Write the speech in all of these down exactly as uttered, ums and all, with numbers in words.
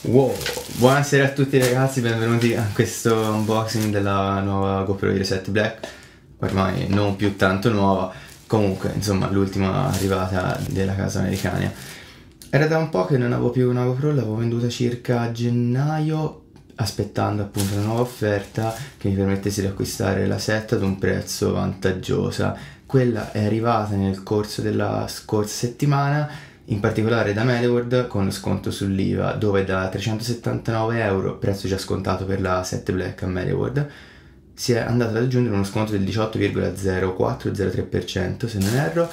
Wow, buonasera a tutti ragazzi, benvenuti a questo unboxing della nuova GoPro Hero sette Black, ormai non più tanto nuova, comunque insomma l'ultima arrivata della casa americana. Era da un po' che non avevo più una GoPro, l'avevo venduta circa a gennaio, aspettando appunto una nuova offerta che mi permettesse di acquistare la sette ad un prezzo vantaggioso. Quella è arrivata nel corso della scorsa settimana, in particolare da MediaWorld con sconto sull'I V A, dove da trecentosettantanove euro, prezzo già scontato per la sette Black a MediaWorld, si è andato ad aggiungere uno sconto del diciotto virgola zero quattro zero tre per cento se non erro,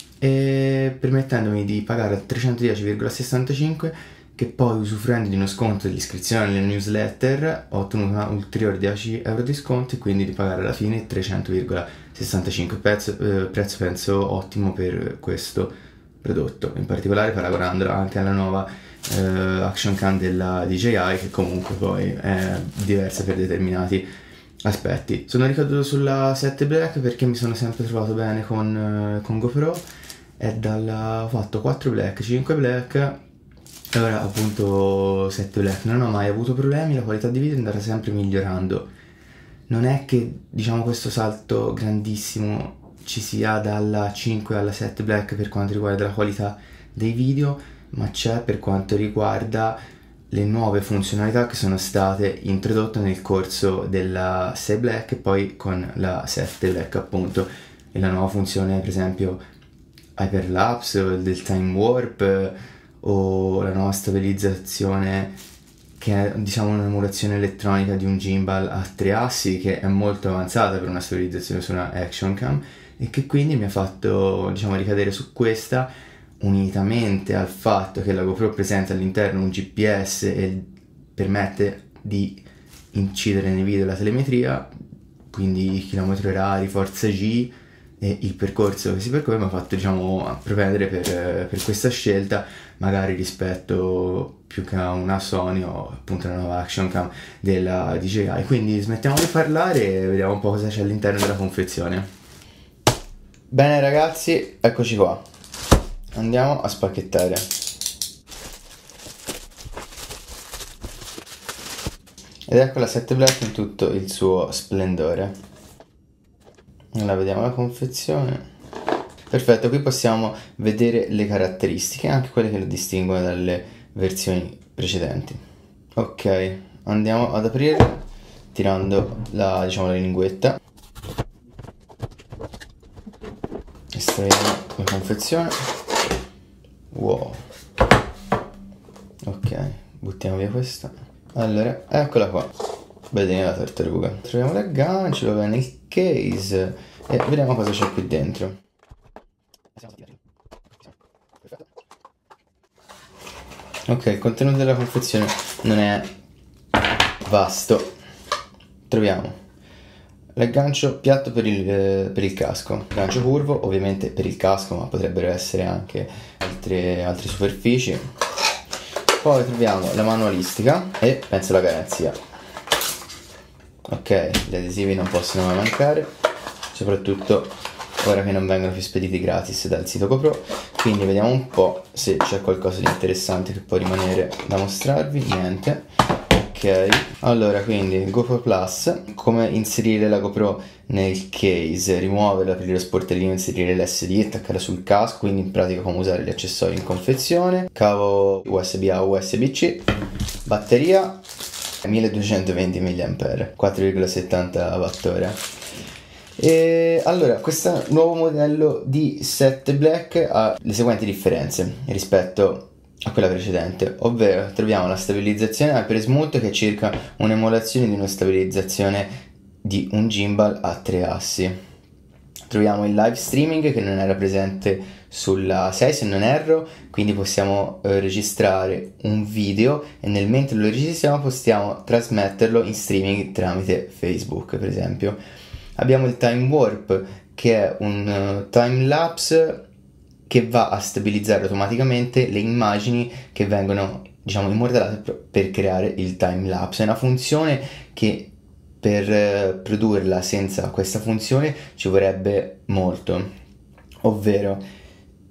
e permettendomi di pagare al trecentodieci virgola sessantacinque, che poi, usufruendo di uno sconto dell'iscrizione alle newsletter, ho ottenuto una ulteriore dieci euro di sconto e quindi di pagare alla fine trecento virgola sessantacinque, prezzo, eh, prezzo penso ottimo per questo prodotto, in particolare paragonandolo anche alla nuova eh, Action Cam della D J I, che comunque poi è diversa per determinati aspetti. Sono ricaduto sulla sette Black perché mi sono sempre trovato bene con, con GoPro, e dalla, ho fatto quattro Black, cinque Black e ora appunto sette Black. Non ho mai avuto problemi, la qualità di video è andata sempre migliorando. Non è che diciamo questo salto grandissimo ci sia dalla cinque alla sette Black per quanto riguarda la qualità dei video, ma c'è per quanto riguarda le nuove funzionalità che sono state introdotte nel corso della sei Black e poi con la sette Black appunto, e la nuova funzione per esempio Hyperlapse, del Time Warp, o la nuova stabilizzazione che è diciamo un'emulazione elettronica di un gimbal a tre assi, che è molto avanzata per una stabilizzazione su una Action Cam, e che quindi mi ha fatto diciamo ricadere su questa, unitamente al fatto che la GoPro presenta all'interno un G P S e permette di incidere nei video la telemetria, quindi chilometri orari, forza G e il percorso che si percorre, mi ha fatto diciamo propendere per, per questa scelta, magari rispetto più che a una Sony o appunto una nuova Action Cam della D J I. Quindi smettiamo di parlare e vediamo un po' cosa c'è all'interno della confezione. Bene ragazzi, eccoci qua, andiamo a spacchettare. Ed ecco la sette Black in tutto il suo splendore. Allora vediamo la confezione. Perfetto, qui possiamo vedere le caratteristiche, anche quelle che lo distinguono dalle versioni precedenti. Ok, andiamo ad aprire tirando la, diciamo, la linguetta. Estraiamo la confezione. Wow. Ok, buttiamo via questa. Allora, eccola qua. Vedete la tartaruga. Troviamo l'aggancio, va bene il case e vediamo cosa c'è qui dentro. Ok, il contenuto della confezione non è vasto. Troviamo l'aggancio piatto per il, eh, per il casco, aggancio curvo ovviamente per il casco, ma potrebbero essere anche altre, altre superfici. Poi troviamo la manualistica e penso la garanzia. Ok, gli adesivi non possono mai mancare, soprattutto ora che non vengono più spediti gratis dal sito GoPro. Quindi vediamo un po' se c'è qualcosa di interessante che può rimanere da mostrarvi. Niente. Ok, allora quindi GoPro Plus, come inserire la GoPro nel case, rimuoverla, aprire lo sportellino, inserire l'S D, attaccarla sul casco, quindi in pratica come usare gli accessori in confezione, cavo U S B A U S B C, batteria milleduecentoventi milliampere, quattro virgola settanta watt-ore. E allora, questo nuovo modello di sette Black ha le seguenti differenze rispetto a quella precedente, ovvero troviamo la stabilizzazione Hypersmooth, che è circa un'emulazione di una stabilizzazione di un gimbal a tre assi. Troviamo il live streaming, che non era presente sulla sei se non erro, quindi possiamo eh, registrare un video e nel mentre lo registriamo possiamo trasmetterlo in streaming tramite Facebook per esempio. Abbiamo il Time Warp, che è un uh, time lapse che va a stabilizzare automaticamente le immagini che vengono diciamo immortalate per creare il time lapse. È una funzione che per uh, produrla senza questa funzione ci vorrebbe molto, ovvero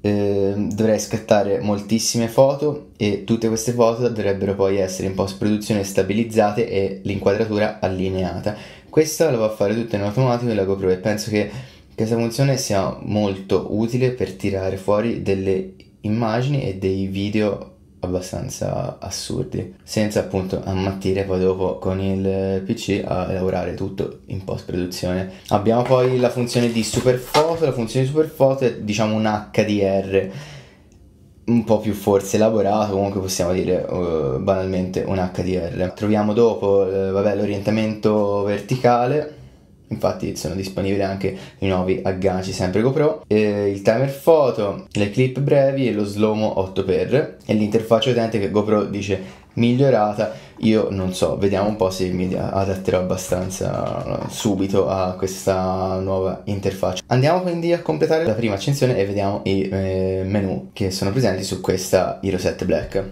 eh, dovrei scattare moltissime foto e tutte queste foto dovrebbero poi essere in post produzione stabilizzate e l'inquadratura allineata. Questa la va a fare tutto in automatico in la GoPro e penso che questa funzione sia molto utile per tirare fuori delle immagini e dei video abbastanza assurdi, senza appunto ammattire poi dopo con il P C a lavorare tutto in post produzione. Abbiamo poi la funzione di super foto. La funzione di super foto è diciamo un H D R un po' più forse elaborato, comunque possiamo dire uh, banalmente un H D R. Troviamo dopo uh, vabbè, l'orientamento verticale. Infatti sono disponibili anche i nuovi agganci sempre GoPro, e il timer foto, le clip brevi e lo slow-mo otto x e l'interfaccia utente che GoPro dice migliorata. Io non so, vediamo un po' se mi adatterò abbastanza subito a questa nuova interfaccia. Andiamo quindi a completare la prima accensione e vediamo i eh, menu che sono presenti su questa Hero sette Black.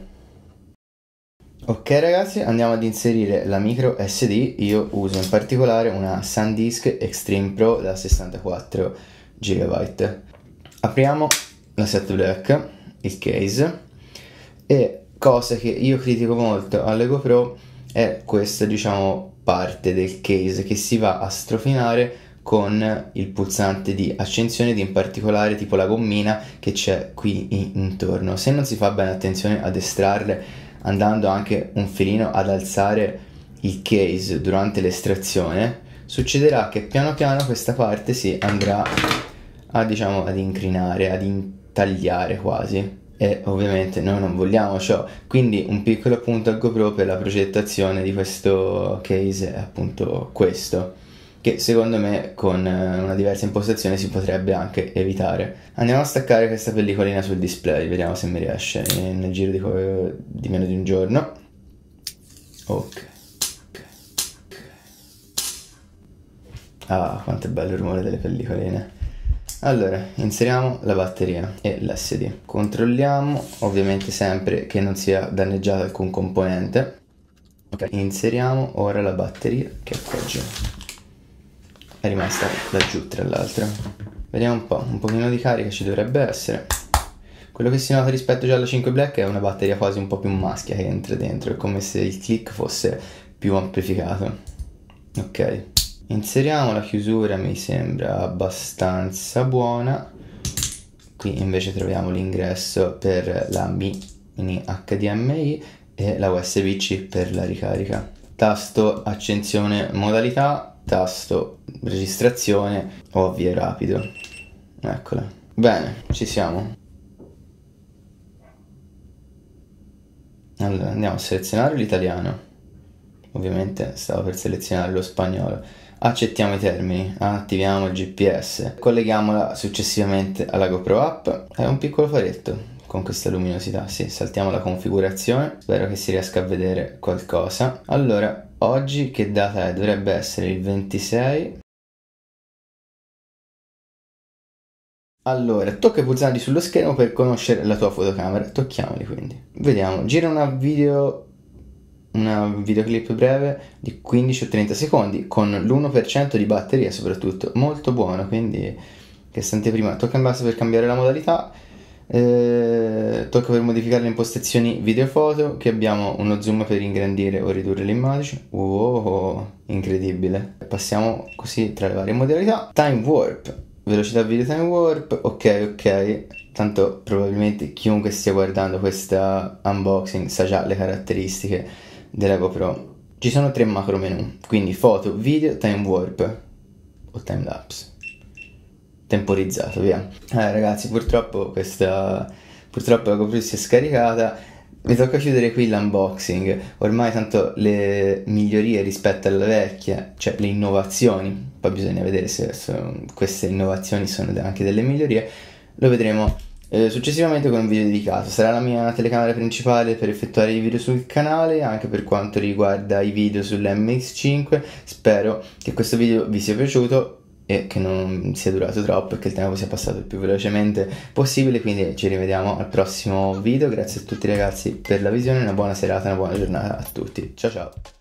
Ok ragazzi, andiamo ad inserire la micro S D. Io uso in particolare una SanDisk Extreme Pro da sessantaquattro giga. Apriamo la sette Black, il case, e cosa che io critico molto alle GoPro è questa diciamo parte del case che si va a strofinare con il pulsante di accensione, di in particolare tipo la gommina che c'è qui intorno. Se non si fa bene attenzione ad estrarre, andando anche un filino ad alzare il case durante l'estrazione, succederà che piano piano questa parte si andrà a diciamo ad incrinare, ad intagliare quasi, e ovviamente noi non vogliamo ciò. Quindi un piccolo appunto a GoPro per la progettazione di questo case è appunto questo, che secondo me con una diversa impostazione si potrebbe anche evitare. Andiamo a staccare questa pellicolina sul display, vediamo se mi riesce nel giro di, di meno di un giorno. Ok. Ah, quanto è bello il rumore delle pellicoline. Allora, inseriamo la batteria e l'S D. Controlliamo ovviamente sempre che non sia danneggiato alcun componente. Ok, inseriamo ora la batteria che è qua giù. È rimasta laggiù tra l'altro. Vediamo un po', un pochino di carica ci dovrebbe essere. Quello che si nota rispetto già alla cinque Black è una batteria quasi un po' più maschia che entra dentro, è come se il click fosse più amplificato. Ok, inseriamo la chiusura, mi sembra abbastanza buona. Qui invece troviamo l'ingresso per la mini H D M I e la U S B C per la ricarica. Tasto accensione modalità, tasto registrazione o avvio rapido. Eccola. Bene, ci siamo. Allora andiamo a selezionare l'italiano. Ovviamente stavo per selezionare lo spagnolo. Accettiamo i termini, attiviamo il G P S, colleghiamola successivamente alla GoPro app. È un piccolo faretto con questa luminosità. Sì, saltiamo la configurazione, spero che si riesca a vedere qualcosa. Allora, oggi che data è? Dovrebbe essere il ventisei. Allora, tocca i pulsanti sullo schermo per conoscere la tua fotocamera. Tocchiamoli quindi. Vediamo, gira una video una videoclip breve di quindici o trenta secondi con l'uno per cento di batteria soprattutto, molto buono, quindi che sente prima. Tocca in basso per cambiare la modalità. Eh, tocca per modificare le impostazioni video foto, che abbiamo uno zoom per ingrandire o ridurre l'immagine. Wow, incredibile. Passiamo così tra le varie modalità. Time warp, velocità video time warp, ok ok, tanto probabilmente chiunque stia guardando questa unboxing sa già le caratteristiche della GoPro. Ci sono tre macro menu, quindi foto, video, time warp o time lapse, temporizzato, via. Eh ragazzi, purtroppo questa purtroppo la GoPro si è scaricata, mi tocca chiudere qui l'unboxing. Ormai tanto le migliorie rispetto alla vecchia, cioè le innovazioni, poi bisogna vedere se sono, queste innovazioni sono anche delle migliorie, lo vedremo eh, successivamente con un video dedicato. Sarà la mia telecamera principale per effettuare i video sul canale, anche per quanto riguarda i video sull'M X cinque. Spero che questo video vi sia piaciuto e che non sia durato troppo e che il tempo sia passato il più velocemente possibile. Quindi ci rivediamo al prossimo video. Grazie a tutti ragazzi per la visione, una buona serata, una buona giornata a tutti. Ciao ciao.